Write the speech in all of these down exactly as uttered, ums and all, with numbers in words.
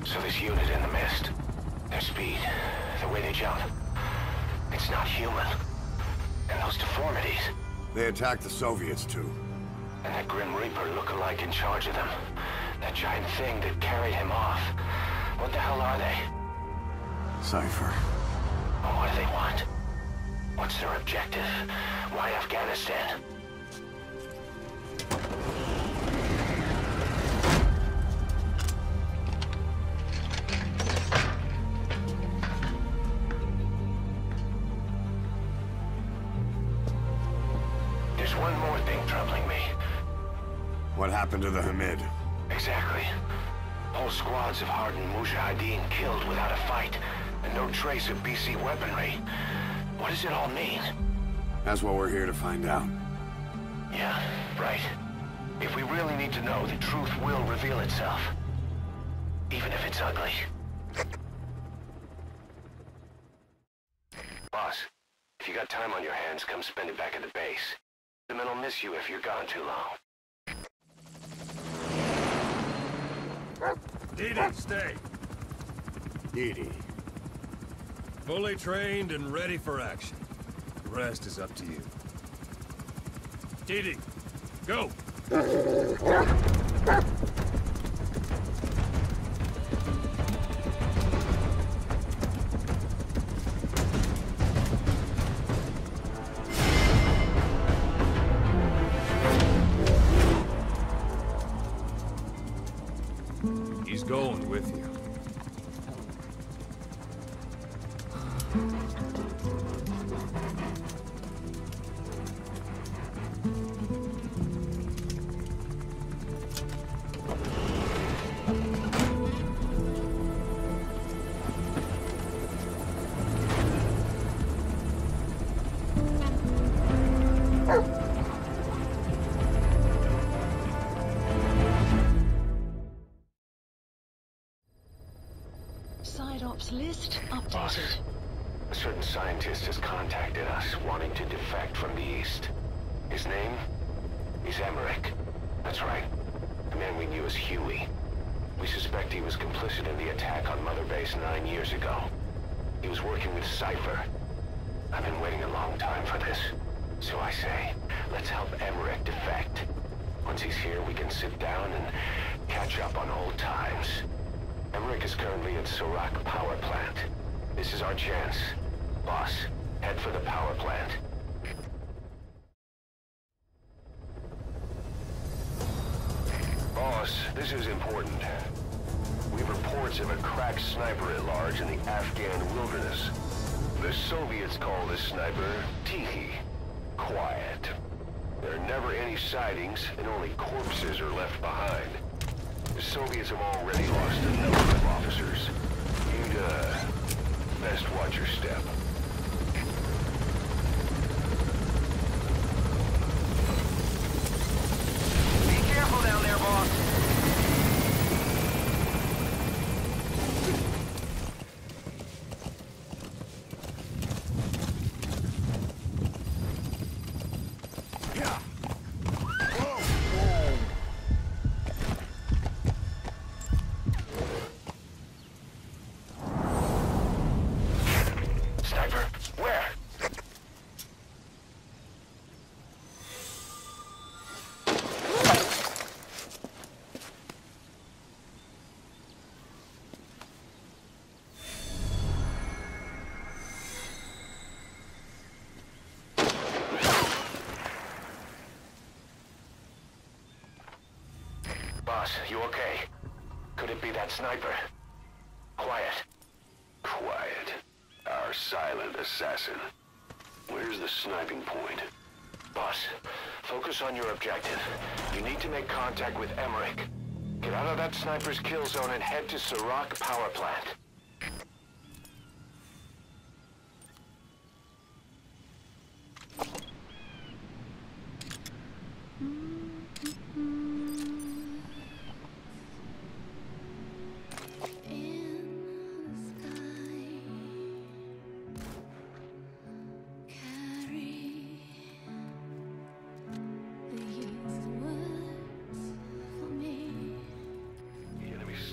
So this unit in the mist, their speed, the way they jump, it's not human. And those deformities. They attacked the Soviets too. And that Grim Reaper look-alike in charge of them. That giant thing that carried him off. What the hell are they? Cypher. Oh, what do they want? What's their objective? Why Afghanistan? There's one more thing troubling me. What happened to the Hamid? Exactly. Whole squads of hardened Mujahideen killed without a fight, and no trace of B C weaponry. What does it all mean? That's what we're here to find out. Yeah, right. If we really need to know, the truth will reveal itself. Even if it's ugly. Boss, if you got time on your hands, come spend it back at the base. The men will miss you if you're gone too long. Didi, stay. Didi. Fully trained and ready for action. The rest is up to you. Didi, go! He's going with you. Side ops list updated. Boss, a certain scientist has contacted us, wanting to defect from the east. His name? He's Emmerich. That's right. The man we knew as Huey. We suspect he was complicit in the attack on Mother Base nine years ago. He was working with Cypher. I've been waiting a long time for this. So I say, let's help Emmerich defect. Once he's here, we can sit down and catch up on old times. Emmerich is currently at Surak Power Plant. This is our chance. Boss, head for the power plant. Boss, this is important. We have reports of a cracked sniper at large in the Afghan wilderness. The Soviets call this sniper Tihi. Quiet. There are never any sightings, and only corpses are left behind. The Soviets have already lost a number of officers. You'd, uh, best watch your step. Be careful down there, boss. Boss, you okay? Could it be that sniper? Quiet. Quiet. Our silent assassin. Where's the sniping point? Boss, focus on your objective. You need to make contact with Emmerich. Get out of that sniper's kill zone and head to Surak Power Plant.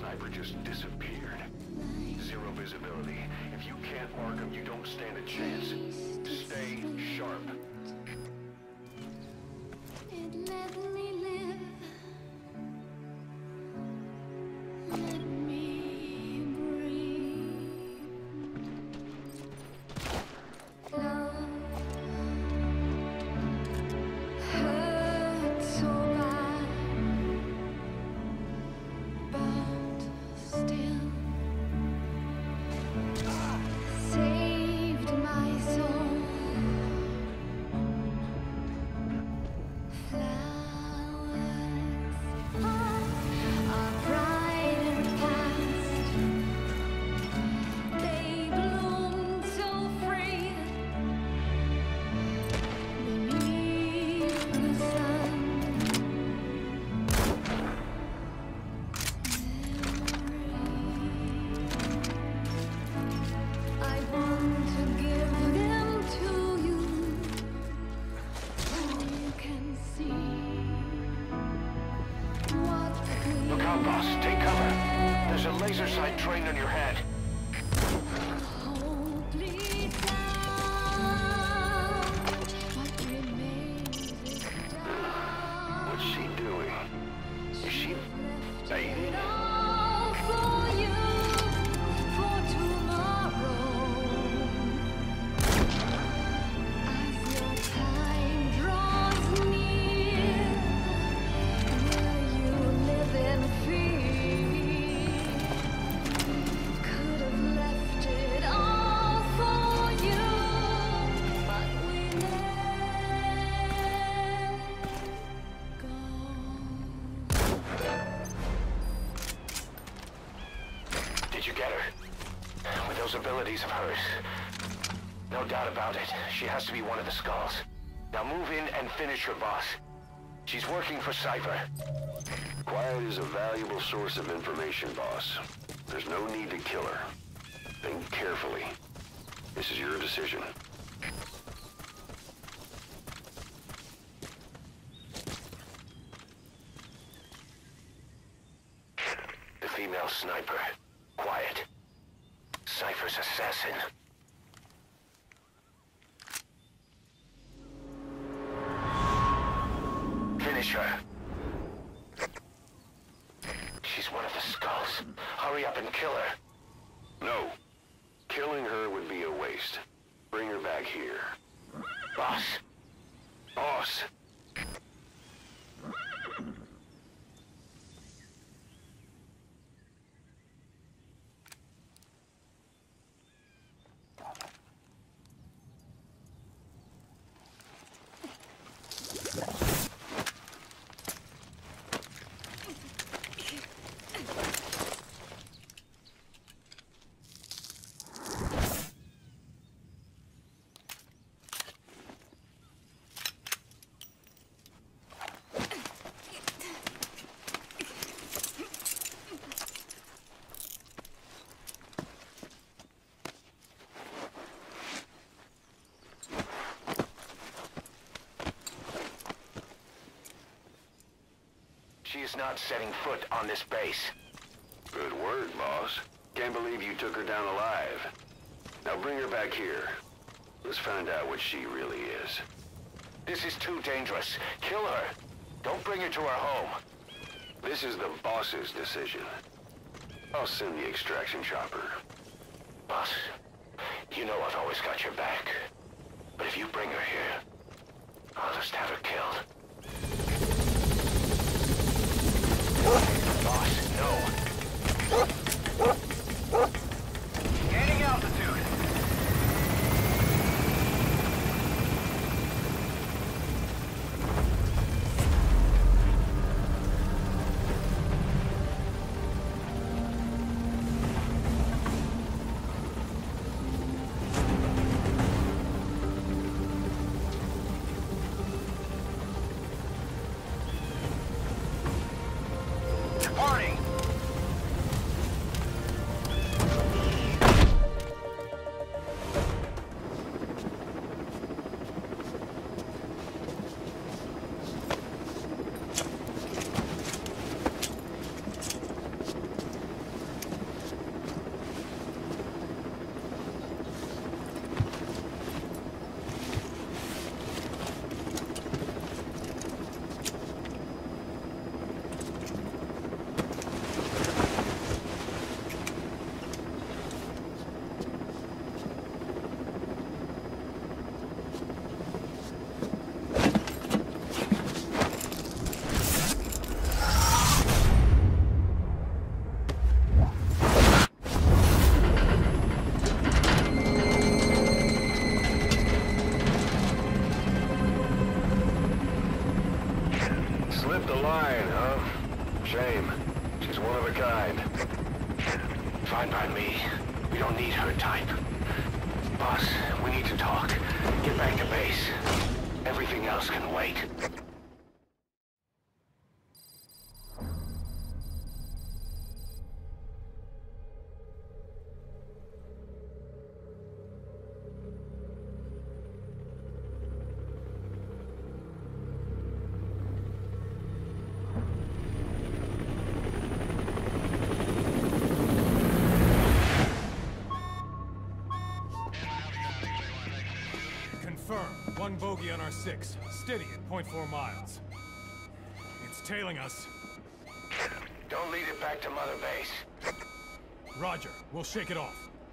sniper just disappeared. Zero visibility. If you can't mark him, you don't stand a chance. Stay sharp. It let me live. Let me breathe. Love hurt so bad, but still saved my soul. Flowers are bright and fast. They bloom so free beneath the sun. I want to give them to you, so you can see what Look out, boss. Take cover. There's a laser sight trained on your head. hope leads down. What remains is doubt. What's she doing? Is she bathing? All for you, for tomorrow. As your time draws near, will you live in fear? Could have left it all for you, but we let go. Did you get her? With those abilities of hers. No doubt about it. She has to be one of the Skulls. Now move in and finish her boss. She's working for Cypher. Quiet is a valuable source of information, boss. There's no need to kill her. Think carefully. This is your decision. The female sniper. Quiet. Cypher's assassin. Finish her. She's one of the Skulls. Hurry up and kill her. No. Killing her would be a waste. Bring her back here. Boss. Boss. She is not setting foot on this base. Good word, boss. Can't believe you took her down alive. Now bring her back here. Let's find out what she really is. This is too dangerous. Kill her. Don't bring her to our home. This is the boss's decision. I'll send the extraction chopper. Boss, you know I've always got your back. But if you bring her here, I'll just have her killed. Boss, no. Gaining altitude. Shame. She's one of a kind. Fine by me. We don't need her type. Boss, we need to talk. Get back to base. Everything else can wait. One bogey on our six, steady at point four miles. It's tailing us. Don't lead it back to Mother Base. Roger, we'll shake it off.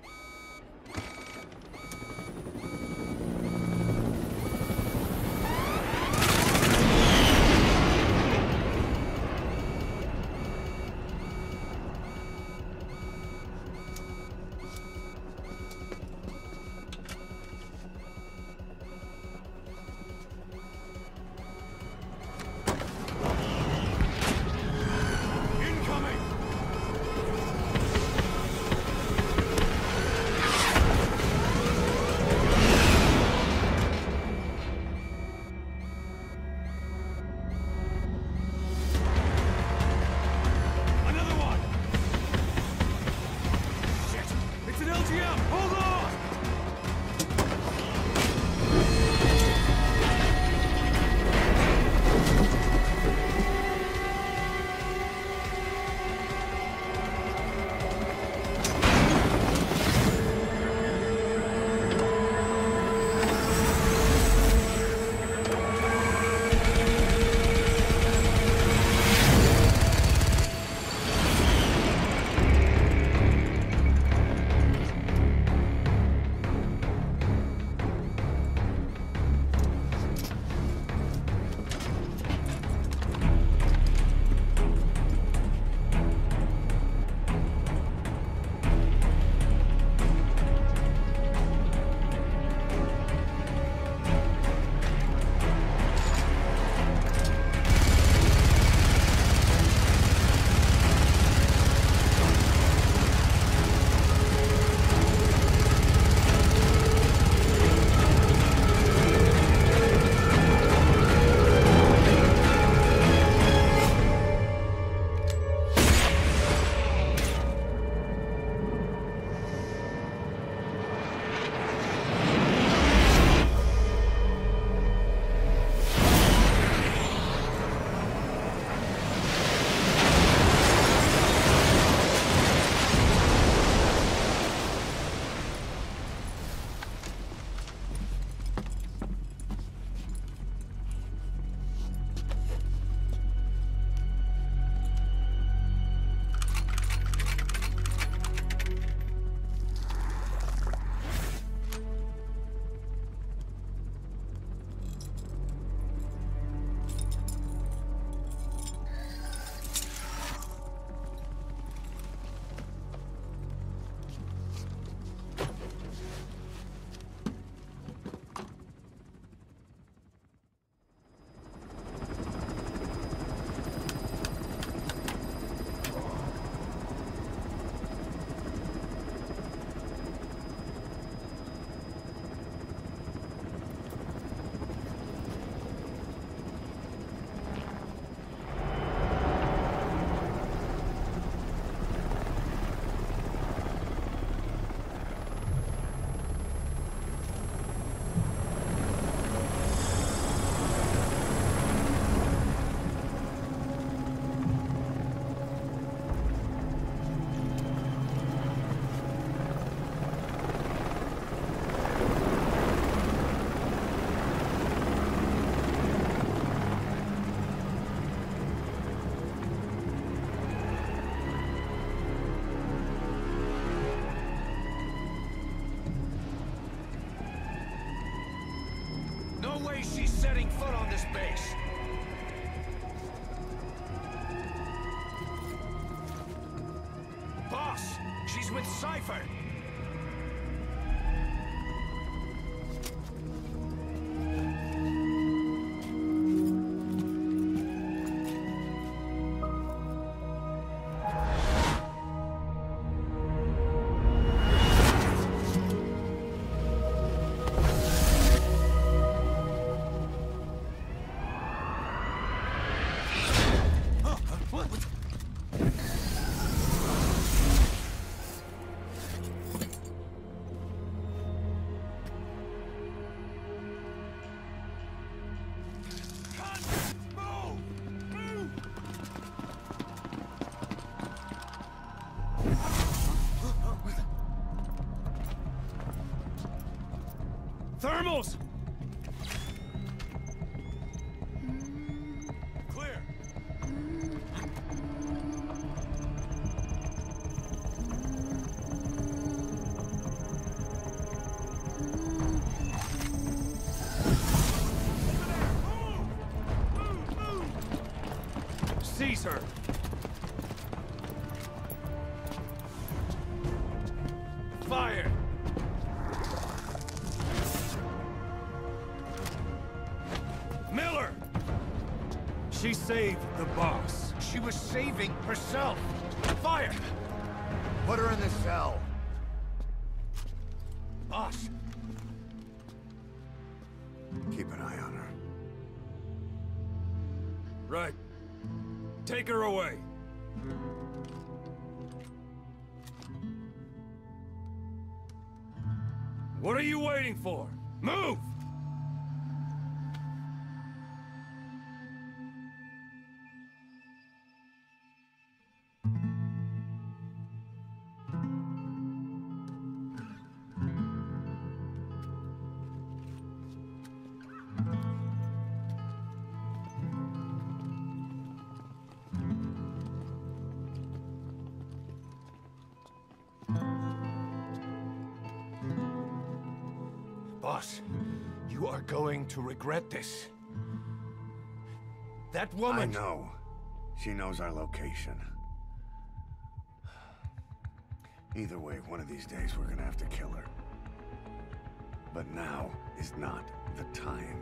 No way she's setting foot on this base. Boss, she's with Cypher. Thermals! Clear. Seize her. Fire. Miller! She saved the boss. She was saving herself. Fire! Put her in the cell. Boss. Keep an eye on her. Right. Take her away. What are you waiting for? Move! Boss, you are going to regret this. That woman... I know. She knows our location. Either way, one of these days we're gonna have to kill her. But now is not the time.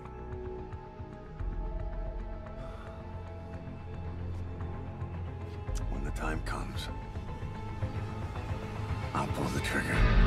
When the time comes, I'll pull the trigger.